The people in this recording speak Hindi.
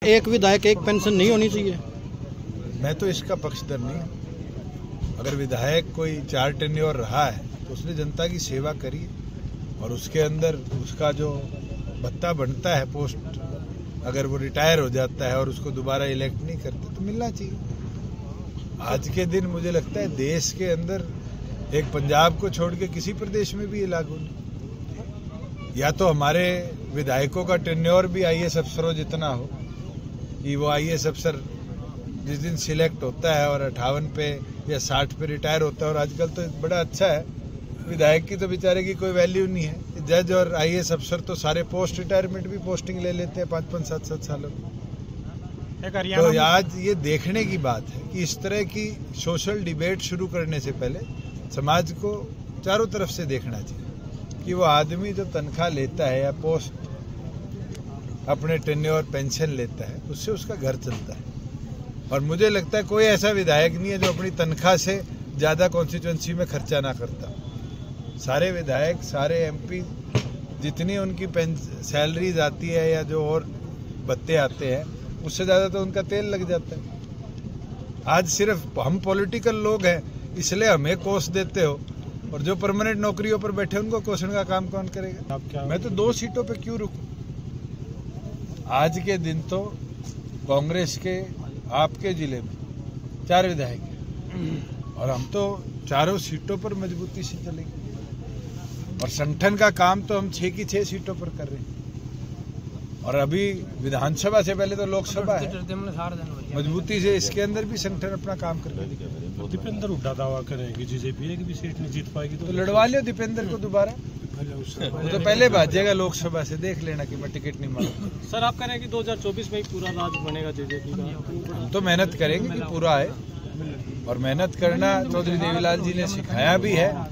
एक विधायक एक पेंशन नहीं होनी चाहिए? मैं तो इसका पक्षधर नहीं हूँ। अगर विधायक कोई 4 टेन्योर रहा है तो उसने जनता की सेवा करी और उसके अंदर उसका जो भत्ता बनता है पोस्ट, अगर वो रिटायर हो जाता है और उसको दोबारा इलेक्ट नहीं करते तो मिलना चाहिए। आज के दिन मुझे लगता है देश के अंदर एक पंजाब को छोड़ के किसी प्रदेश में भी ये लागू नहीं। या तो हमारे विधायकों का टेन्योर भी आईएएस अफसरों जितना हो कि वो आईएएस अफसर जिस दिन सिलेक्ट होता है और 58 पे या 60 पे रिटायर होता है, और आजकल तो बड़ा अच्छा है, विधायक की तो बेचारे की कोई वैल्यू नहीं है। जज और आईएएस अफसर तो सारे पोस्ट रिटायरमेंट भी पोस्टिंग ले लेते हैं 5-5, 7-7 सालों में। तो आज ये देखने की बात है कि इस तरह की सोशल डिबेट शुरू करने से पहले समाज को चारों तरफ से देखना चाहिए कि वो आदमी जो तनख्वाह लेता है या पोस्ट अपने टेन्योर पेंशन लेता है उससे उसका घर चलता है। और मुझे लगता है कोई ऐसा विधायक नहीं है जो अपनी तनख्वाह से ज़्यादा कॉन्स्टिट्यूंसी में खर्चा ना करता। सारे विधायक, सारे एमपी, जितनी उनकी सैलरीज आती है या जो और भत्ते आते हैं उससे ज़्यादा तो उनका तेल लग जाता है। आज सिर्फ हम पॉलिटिकल लोग हैं इसलिए हमें कोस देते हो, और जो परमानेंट नौकरियों पर बैठे उनको कोसने का काम कौन करेगा? मैं तो 2 सीटों पे क्यों रुकूं? आज के दिन तो कांग्रेस के आपके जिले में 4 विधायक हैं और हम तो चारों सीटों पर मजबूती से चलेंगे, और संगठन का काम तो हम 6 की 6 सीटों पर कर रहे हैं। और अभी विधानसभा से पहले तो लोकसभा है, मजबूती से इसके अंदर भी संगठन अपना काम कर रहे हैं। दीपेंद्र हुड्डा दावा करेंगे बीजेपी एक भी सीट नहीं जीत पाएगी तो लड़वा लियो दीपेंद्र को दोबारा, वो तो पहले भाजेगा लोकसभा से, देख लेना कि मैं टिकट नहीं मांगूंगा। सर आप कह रहे हैं कि 2024 में ही पूरा राज बनेगा जेजेपी का? हम तो मेहनत करेंगे कि पूरा आए, और मेहनत करना चौधरी देवीलाल जी ने सिखाया भी है।